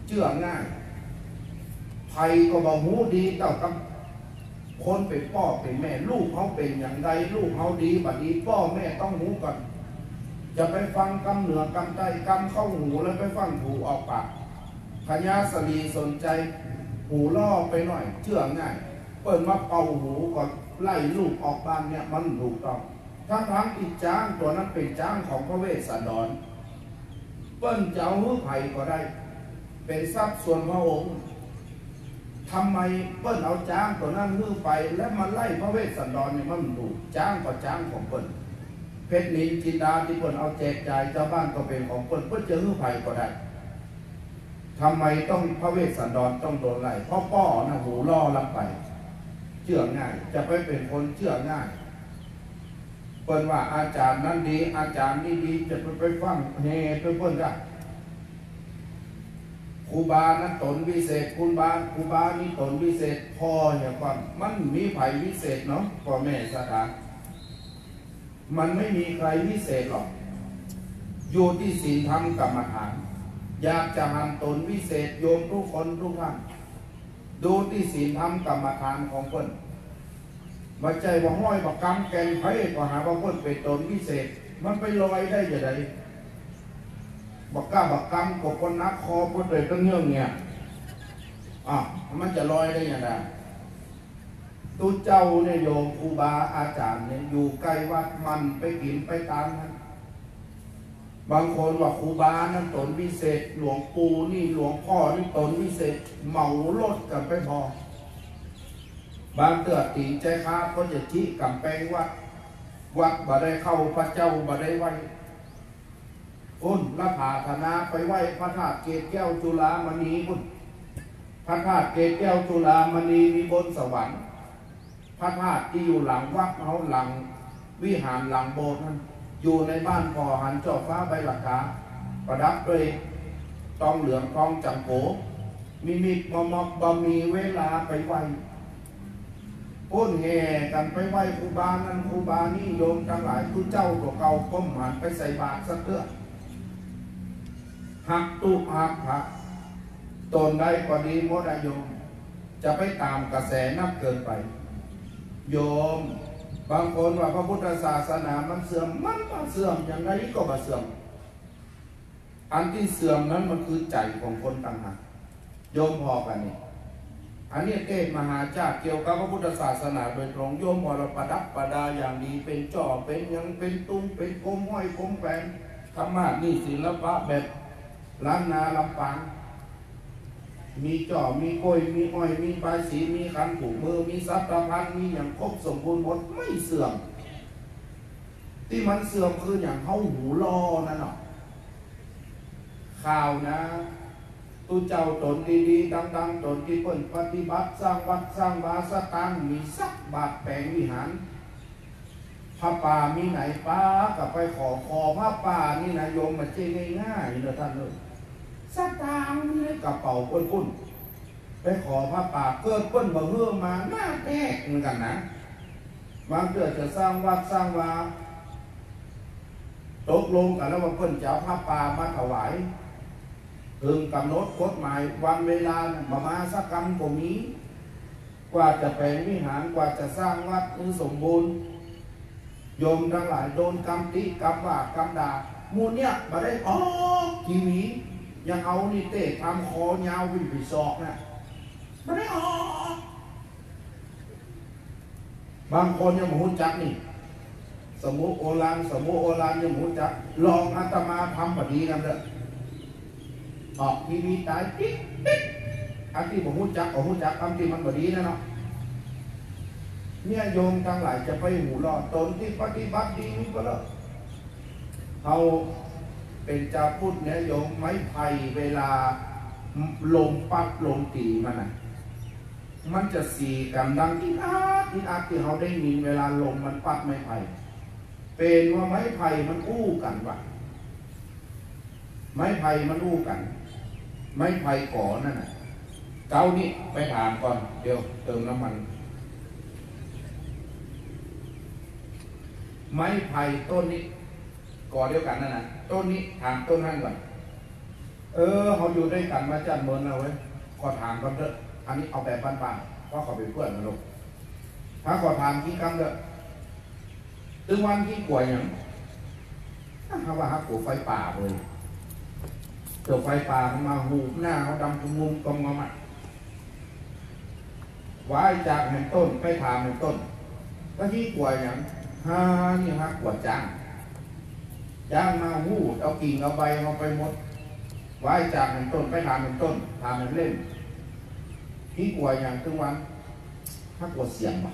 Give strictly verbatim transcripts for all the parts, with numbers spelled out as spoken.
เชื่อง่ายไผก็บอกหูดีเต่ากับคนเป็นพ่อเป็นแม่ลูกเขาเป็นอย่างไรลูกเขาดีบัดนี้พ่อแม่ต้องหูก่อนจะไปฟังกำเหนือกำใต้กำเข้าหูแล้วไปฟังหูออกปากพญาสลีสนใจหูล่อไปหน่อยเชื่อง่ายเปิดมาเป่าหูก่อนไล่ลูกออกบ้านเนี่ยมันถูกต้องทั้งทั้งอีกจ้างตัวนั้นเป็นจ้างของพระเวสสันดรเปิ้นเจ้าหื้อไผ่ก็ได้เป็นทรัพย์ส่วนพระองค์ทำไมเปิ้นเอาจ้างตัวนั้นหื้อไปแล้วมาไล่พระเวสสันดรเนี่ยมันถูกจ้างก็จ้างของเปิ้นเพชรนินจินดาที่เปิ้นเอาแจกจ่ายเจ้าบ้านก็เป็นของเปิ้นเปิ้นจะหื้อไผ่ก็ได้ทำไมต้องพระเวสสันดรต้องโดนไล่เพราะป้อนะหูล่อลับไปเชื่อง่ายจะไปเป็นคนเชื่อง่ายเปิ้นว่าอาจารย์นั้นดีอาจารย์นี่ดีจะไปไปฟังเฮไปเปิ้นได้ครูบานั้นตนวิเศษครูบาครูบานี่ตนวิเศษพ่ออย่างก่อนมันมีไผวิเศษเนาะพ่อแม่สถานมันไม่มีใครวิเศษหรอกอยู่ที่ศีลธรรมกรรมฐานอยากจะหันตนวิเศษโยมทุกคนทุกท่านดูที่ศีลธรรมกรรมฐานของเพิ่นมาใจว่าห้อยบักกำแกงไผ่ก็หาว่าเพิ่นเป็นตนวิเศษมันไปลอยได้ยังไงบักก้าบักกำกับคนนักคอเพิ่นเลยต้องเงี้ยเนี่ยอ่ะมันจะลอยได้ยังไงตัวเจ้าเนี่ยโยมครูบาอาจารย์เนี่ยอยู่ใกล้วัดมันไปกินไปตามนั้นบางคนว่าครูบานั้นตนวิเศษหลวงปู่นี่หลวงพ่อนี่ตนวิเศษเหมารถกันไปพอบางเตือตีใจค้าก็จะชี้กำแพงวัดวัดบ่ได้เข้าพระเจ้าบ่ได้ไหวอุ่นละผาธนาไปไหวพระธาตุเกศแก้วจุฬามณีอุ่นพระธาตุเกศแก้วจุฬามณีมีบนสวรรค์พระธาตุที่อยู่หลังวัดเขาหลังวิหารหลังโบสถ์นั้นอยู่ในบ้านพอหันจอบฟ้าใบหลักฐานประดับด้วยตองเหลืองทองจังโผมีมีดมอมบะมีเวลาไปไหวพ้นแห่กันไปไหวครูบานั้นครูบานี่โยมทั้งหลายผู้เจ้าตัวเก่าก้มหันไปใส่บาตรสักเตื้อหักตุหักพระตนได้ก็ดีโมดโยมจะไปตามกระแสนับเกินไปโยมบางคนว่าพระพุทธศาสนามันเสื่อมมันก็เสื่อมอย่างไรก็มาเสื่อมอันที่เสื่อมนั้นมันคือใจของคนต่างหากโยมพอกันนี่อันนี้เทศมหาชาติเกี่ยวกับพระพุทธศาสนาโดยตรงโยมพอเราประดับประดาอย่างดีเป็นจ่อเป็นยังเป็นตุ้งเป็นกลมห้อยกลมแปลงธรรมะนี่ศิลปะแบบล้านนาลำปางมีจ่อมีกล้วยมีอ้อยมีปลายสีมีขันผูกมือมีสัตว์พันมีอย่างครบสมบูรณ์หมดไม่เสื่อมที่มันเสื่อมคืออย่างเข้าหูล่อนั่นหรอข่าวนะตู้เจ้าตนดีๆดังๆตนที่เพิ่นปฏิบัติสร้างวัดสร้างวาสตังมีสักบาทแปลงวิหารพระป่ามีไหนป้ากับไปขอขอพระป่านี่นะโยมมาเจ๊ง่ายๆเลยท่านเลยสตางค์นี่กระเป๋าปุ้นๆไปขอพระป่าเกิดเปิ้นบ่เฮือมาหน้าแตกเหมือนกันนะบางเดือจะสร้างวัดสร้างวาตกลงกันแล้วว่าเปิ้นจะเอาพระป่ามาถวายถึงกำหนดกฎหมายวันเวลาประมาณสักกรรมก็มีกว่าจะแปลงวิหารกว่าจะสร้างวัดให้สมบูรณ์โยมทั้งหลายโดนกรรมติกรรมว่ากรรมด่ามูลเนี่ยมาได้ออกทีวียังเอานี่เตะทำคอยาววิ่งไปศอกนะมาได้ออกบางคนยังมุ่งจักนี่สมุโอรานสมุโอรานยังมุ่งจักลองอาตมาทำแบบนี้กันเถอะออกทีวีตายปิ๊กปิ๊กอันที่ผมมุ่งจักผมมุ่งจักคำที่มันแบบนี้นะเนาะเนี่ยโยมทั้งหลายจะไปหูรอดตนที่ปฏิบัติดีนี่ก็แล้วเขาเป็นเจ้าพุทธเนี่ยโยมไม้ไผ่เวลาลมปัดลมตีมันน่ะมันจะสีกันดังที่อาที่อาที่เขาได้ยินเวลาลมมันปัดไม้ไผ่เป็นว่าไม้ไผ่มันอู้กันวะไม้ไผ่มันอู้กันไม้ไผ่ก่อนั่นน่ะเก้านี่ไปถามก่อนเดี๋ยวเติมน้ำมันไม้ไผ่ต้นนี้ก่อเดียวกันนั่นน่ะต้นนี้ถามต้นนั้นก่อนเออเขาอยู่ด้วยกันมาจัดเมินเอาไว้ขอถามกันเถอะอันนี้เอาแบบบ้านๆเพราะเขาเป็นเพื่อนกันลูกถ้าขอถามที่กันเถอะตึงวันที่กลัวอย่างถ้าว่าฮักกลัวไฟป่าเลยเจอไฟป่ามาหูหน้าเขาดำกุมงุมกำงอมอ่ะไว้จากเห็นต้นไปถามเห็นต้นก็ที่กลัวอย่างฮานี่ฮักกลัวจ้างจ้างมาหูเอากิ่งเอาใบเอาไปหมดไว้จากเห็นต้นไปถามเห็นต้นถามเห็นเล่นที่กลัวอย่างตึงวันฮักกลัวเสียงป่ะ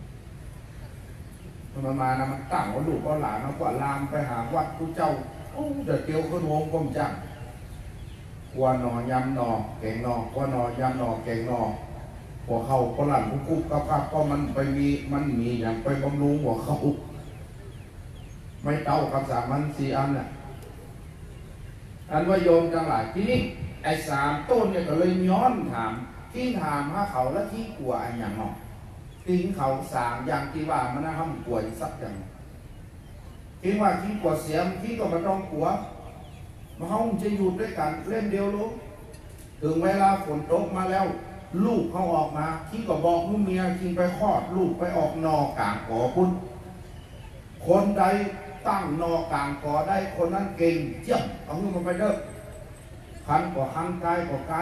มันมานะมันตั้งว่าลูกก็หลานเอากว่าลามไปหาวัดผู้เจ้าโอ้เดี๋ยวเกี่ยวขึ้นวงกลมจังกว่านอยำนอเก่งนอกว่านอยำนอเก่งนอหัวเขาก็หลั่นกุ๊กกุ๊กกับกับก็มันไปมีมันมีอย่างไปบำรุงหัวเขาไม่เต้ากับสามมันสี่อันน่ะอันว่าโยมจังหลายที่นี่ไอ้สามต้นเนี่ยก็เลยย้อนถามที่ถามหาเขาแล้วที่กลัวอันอย่างนอทิ้งเขาสามอย่างที่ว่ามันน่าห้ามกลัวสักอย่างทิ้งว่าที่กลัวเสียมที่ก็ไม่ต้องกลัวมาเขาจะอยู่ด้วยกันเล่นเดียวรู้ถึงเวลาฝนตกมาแล้วลูกเขาออกมาที่ก็บอกลูกเมียกินไปคลอดลูกไปออกนอกลางกอพุ่นคนใดตั้งนอกลางกอได้คนนั้นเก่งเยี่ยมเอาเงินมันไปเด้อคันกว่าคันไกลกว่าไกล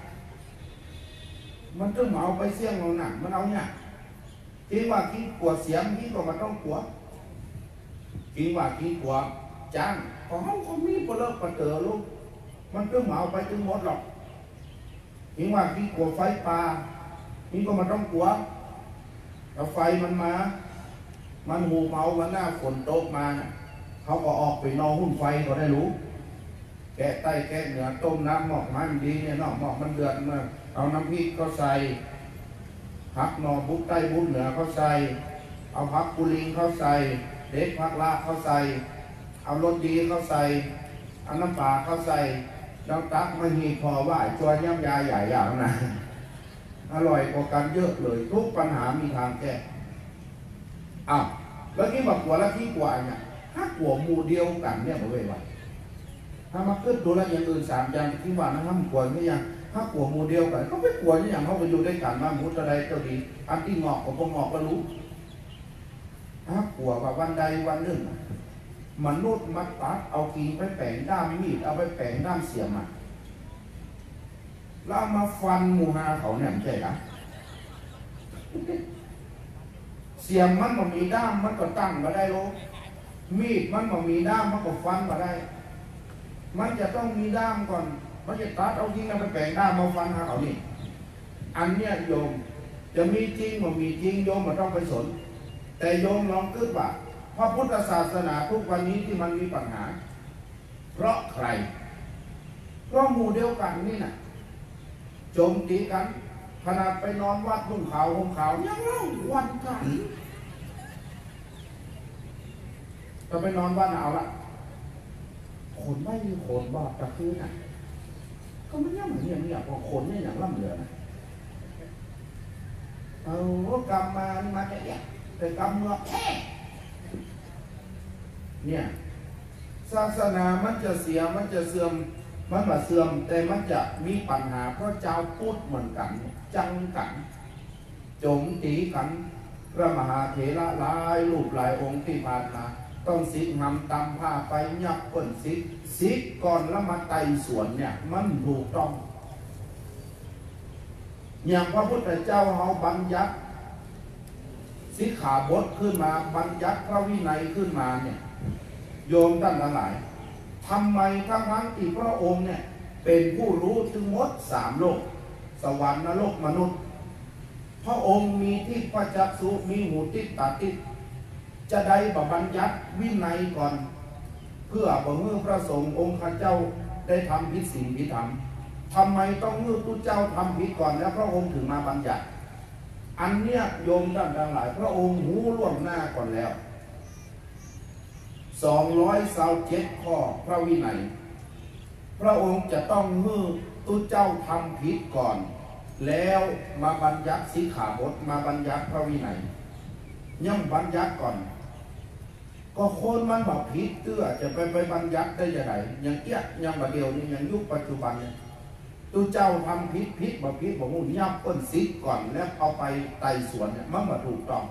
มันต้องเอาไปเสี่ยงเราหนักมันเอาเนี่ยคิดว่าคิดกลัวเสียงคิดว่ามันต้องกลัวคิดว่าคิดกลัวจ้างของเขาเขามีปลอกปลาเต๋อลูกมันต้องเอาไปถึงหมดหรอกคิดว่าคิดกลัวไฟป่านี่ก็มันต้องกลัวแล้วไฟมันมามันหูเมามันหน้าฝนตกมาเขาก็ออกไปนอนหุ้นไฟก็ได้รู้แกะใต้แกะเหนือต้มน้ำหมอกมันดีเนี่ยนอกหมอกมันเดือดมาเอาน้ำพริกก็ใส่ผักนอบุกใต้บุกเหนือเขาใส่เอาผักกุลิงเขาใส่เด็ดผักลาเขาใส่เอารสดีเขาใส่เอาน้ำปลาเขาใส่น้ำตักไม่มีพอว่าจวนย่ำยาใหญ่อย่างนะอร่อยกว่ากันเยอะเลยทุกปัญหามีทางแก้อ้าวแล้วที่บอกกลัวแล้วที่กลัวเนี่ยถ้ากลัวหมู่เดียวกันเนี่ยมาเว้ยว่าถ้ามาขึ้นตัวแล้วอย่างอื่นสามอย่างที่ว่านะถ้ากลัวไม่ยังถ้ากลัวหมู่เดียวกันก็ไม่กลัวอย่างเขาไปอยู่ด้วยกันมาหมู่ตะไดเจ้าดีอันที่งอกกับพวกงอกก็รู้ถ้ากลัวว่าวันใดวันหนึ่งมนุษย์มาตัดเอากิ่งไปแปลงด้ามมีดเอาไปแปลงด้ามเสียมอ่ะแล้วมาฟันหมู่ฮาเขาเนี่ยไม่ใช่หรอเสียมมันมันมีด้ามมันก็ตั้งมาได้โลมีดมันมันมีด้ามมันก็ฟันมาได้มันจะต้องมีด้ามก่อนมันจะตัดเอากิ่งแล้วไปแปลงด้ามมาฟันฮาเขานี่อันเนี้ยโยมจะมีจริงมันมีจริงโยมมันต้องไปสนแต่โยมลองคิดว่าพระพุทธศาสนาทุกวันนี้ที่มันมีปัญหาเพราะใครเพราะหมู่เดียวกันนี่น่ะโจมตีกันขนาดไปนอนวัดทุ่งขาวห่มขาวยังเล่าวันกันจะไปนอนวัดเอาละคนไม่มีคนบอกตะคืนน่ะก็ไม่ย่ำเหมือนอย่างนี้พอคนเนี่ยอย่างล่ำเหลือนะเอากรรมมานี่มาจะแยกแต่กรรมเมื่อแค่เนี่ยศาสนามันจะเสียมันจะเสื่อมมันมาเสื่อมแต่มันจะมีปัญหาเพราะเจ้าพูดเหมือนกันจังกันโจมตีกันพระมหาเถระหลายรูปหลายองค์ที่ผ่านมาต้องสิกหำตำผ้าไปยับเปิ่นสิกสิกก่อนแล้วมาไต่สวนเนี่ยมันถูกต้องอย่างพระพุทธเจ้าเขาบัญญัติสิกขาบทขึ้นมาบัญญัติพระวินัยขึ้นมาเนี่ยโยมท่านทั้งหลายทำไมทั้งทั้งที่พระองค์เนี่ยเป็นผู้รู้ถึงหมดสามโลกสวรรค์นรกมนุษย์พระองค์มีที่พระจักษุมีหูทิพตาทิพจะได้บัญญัติวินัยก่อนเพื่อบ่เมื่อพระสงฆ์องค์ข้าเจ้าได้ทำผิดศีลผิดธรรมทำไมต้องเมื่อพระเจ้าทำผิดก่อนแล้วพระองค์ถึงมาบัญญัติอันเนี้ยโยมท่านทั้งหลายพระองค์หูล่วงหน้าก่อนแล้วสองร้อยสาวเจ็ดข้อพระวินัยพระองค์จะต้องเมื่อตุเจ้าทำผิดก่อนแล้วมาบัญญัติสิกขาบทมาบัญญัติพระวินัยย่อมบัญญัติก่อนก็คนมันบอกผิดเตื้อจะไปไปบัญญัติได้ยังไงอย่างเอี้ยอย่างบะเดียวนี่อย่างยุคปัจจุบันเนี่ยตูเจ้าทำผิดผิดบ่ผิดบ่มูยับต้นซิกก่อนแล้วเอาไปไต่สวนเนี่ยมันมาถูกต้อง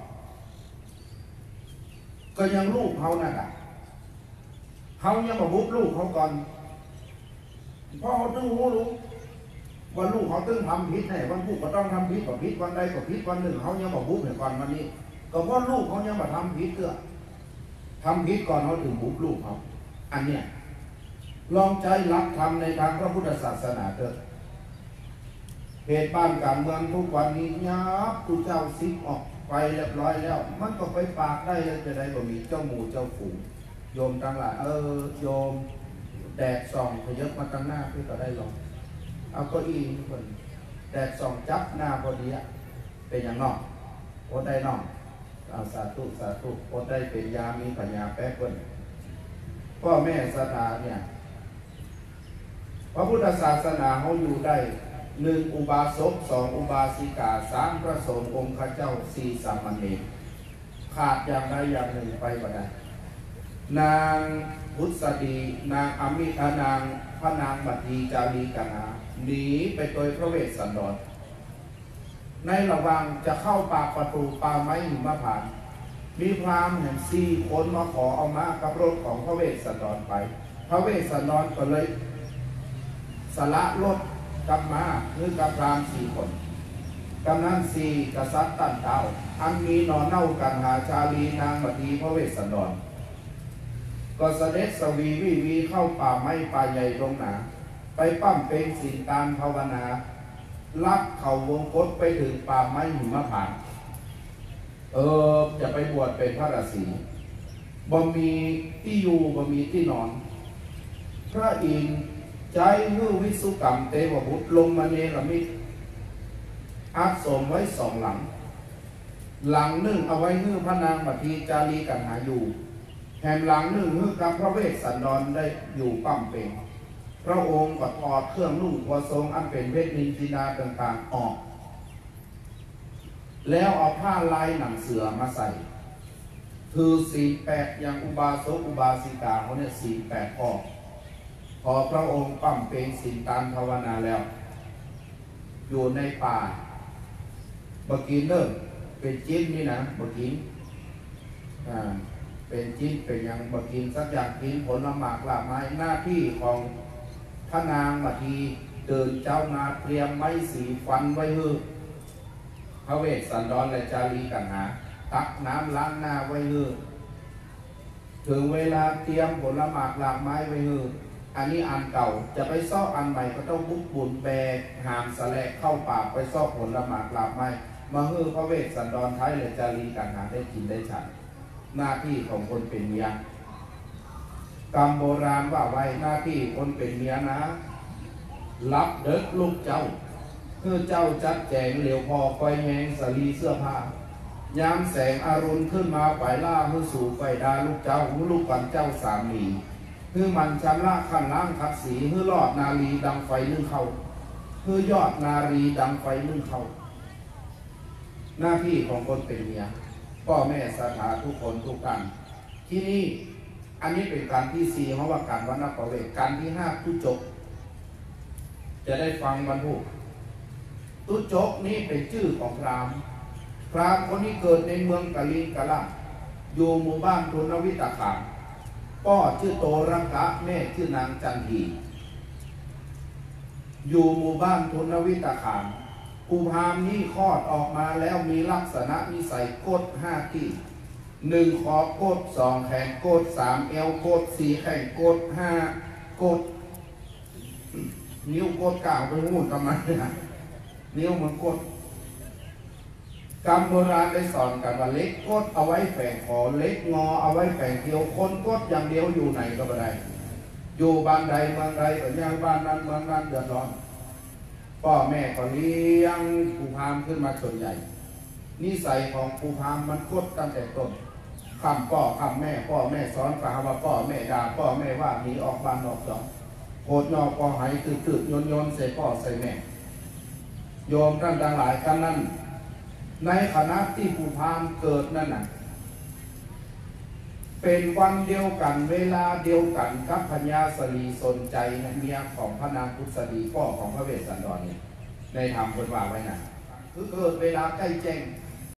ก็ยังลูกเขานั่นแหละเขายังมาบุกลูกเขาก่อนเพราะเขาต้องรู้รู้ว่าลูกเขาต้องทำผิดแน่วันพุธก็ต้องทำผิดก็ผิดวันใดก็ผิดวันหนึ่งเขายังมาบุกเนี่ยก่อนวันนี้ก็เพราะลูกเขายังมาทำผิดเกือทำผิดก่อนเขาถึงบุกลูกเขาอันเนี้ยลองใจรับทำในทางพระพุทธศาสนาเถิดเหตุบ้านการเมืองทุกวันนี้ยับตุเจ้าซิกออกไปเรียบร้อยแล้วมันก็ไปปากได้แล้วจะได้บ่มีเจ้าหมูเจ้าฝูงโยมทั้งหลายเออโยมแดดส่องขยับมาตั้งหน้าพี่ก็ได้ลองเอาเก้าอี้ทุกคนแดดส่องจับหน้าพอดีอะเป็นอย่างนอกโอได้นอกเอาสาธุสาธุโอได้เป็นยามีปัญญาแป๊บคนพ่อแม่ศรัทธาเนี่ยพระพุทธศาสนาเขาอยู่ได้หนึ่งอุบาสกสองอุบาสิกาสามพระสงฆ์องค์ข้าเจ้าสี่สามเณรขาดอย่างใดอย่างหนึ่งไปบ่ได้นางพุทธดีนางอมิธานางพระนางบัตรีจารีกันหาหนีไปโดยพระเวสสันดรในระหว่างจะเข้าปากประตูป่าไม้หิมพานต์มีพราหมณ์แห่งสี่คนมาขอเอามากับรถของพระเวสสันดรไปพระเวสสันดรก็เลยสละรถกลับมาคือกับพราหมณ์สี่คนกำนันสี่กษัตริย์ตั้นเต้าอันมีนอนเน่ากันหาชาลีนางบัตรีพระเวสสันดรก็เสด็จสวีวิวีเข้าป่าไม้ป่าใหญ่ตรงหนาไปปั้มเป็นศีลตามภาวนาลักเข่าวงคตไปถึงป่าไม้หิมพานต์เออจะไปบวชเป็นพระราศีบ่มีที่อยู่บ่มีที่นอนพระอินทร์ใจฮือวิสุกรรมเทวบุตรลงมาเนรมิตอาสมไว้สองหลังหลังหนึ่งเอาไว้ฮือพระนางบัตรีจารีกันหาอยู่แห่งหลังหนึ่งฮือกับพระเวสสันดรได้อยู่ปั้มเป็นพระองค์ก็ถอดเครื่องนุ่งหัวทรงอันเป็นเวทนินทินาต่างๆออกแล้วเอาผ้าลายหนังเสือมาใส่คือสี่แปดอย่างอุบาสกอุบาสิกาเขาเนี่ยสี่แปดออกพอพระองค์ปั้มเป็นศีลตามภาวนาแล้วอยู่ในป่าบกินเริ่มเป็นจิ้นนี่นะบกินอ่าเป็นจิ้นเป็นอย่างบกินสักอย่างกินผลหมากลาไม้หน้าที่ของพระนางบัตรีเดินเจ้านาเตรียมไม้สีฟันไว้ฮือพระเวสสันดรและจารีกันหาตักน้ำล้างหน้าไว้ฮือถึงเวลาเตรียมผลหมากลาไม้ไว้ฮืออันนี้อันเก่าจะไปซ่ออันใหม่ก็ต้องบุกบุญแบกหามสะแลกเข้าป่าไปซ่อผลหมากลาไม้มาฮือพระเวสสันดรไทยและจารีกันหาได้กินได้ฉันหน้าที่ของคนเป็นเมียกรรมโบราณว่าไว้หน้าที่คนเป็นเมียนะรับเด็กลูกเจ้าเพื่อเจ้าจัดแจงเหลียวพอคอยแหงสลีเสื้อผ้ายามแสงอรุณขึ้นมาไปล่าเพื่อสู่ไฟดาลูกเจ้าลูกกันเจ้าสามีเพื่อมันชำระขันล้างขัดสีเพื่อลอดนาลีดังไฟนึ่งเขาเพื่อยอดนารีดังไฟนึ่งเขาหน้าที่ของคนเป็นเมียพ่อแม่ศรัทธาทุกคนทุกกันที่นี่อันนี้เป็นการที่สี่เพราะว่าการวัณประเวทการที่ห้าตุจกจะได้ฟังบรรพุตุจกนี้เป็นชื่อของพราหมณ์พราหมณ์คนนี้เกิดในเมืองกาลิงกะลาอยู่หมู่บ้านทุนวิตาขามพ่อชื่อโตรังกะแม่ชื่อนางจันทีอยู่หมู่บ้านทุนวิตาขามภูพามนี้คลอดออกมาแล้วมีลักษณะนิสัยโคตรห้าที่หนึ่งคอโคตรสองแขนโคตรสามเอวโคตรสี่แขนโคตรห้าโคตรนิ้วโคตรเก้าไปหูทำไมนะนิ้วมันโคตรกรรมโบราณได้สอนกันว่าเล็กโคตรเอาไว้แฝงคอเล็กงอเอาไว้แฝงเกี่ยวคนโคตรอย่างเดียวอยู่ไหนก็ไม่ได้อยู่บ้านใดเมืองใดก็ย่างบ้านนั้นเมืองนั้นเดือดร้อนพ่อแม่ก็เลี้ยงภูพามขึ้นมาส่วนใหญ่นิสัยของภูพามมันโคตรตั้งแต่ต้นคำพ่อคำแม่พ่อแม่สอนกล่าวว่าพ่อแม่ด่าพ่อแม่ว่าหนีออกบ้านนอกสองโคตรนอกพอหายตืดตืดโยนโยนใส่พ่อใส่แม่โยมท่านทั้งหลายกันนั้นในคณะที่ภูพามเกิดนั่นน่ะเป็นวันเดียวกันเวลาเดียวกันกับพญาสลีสนใจเมียของพระนางพุทธดีพ่อของพระเวสสันดรนี่ในธรรมคนว่าไว้นะคือเกิดเวลาใกล้แจ้ง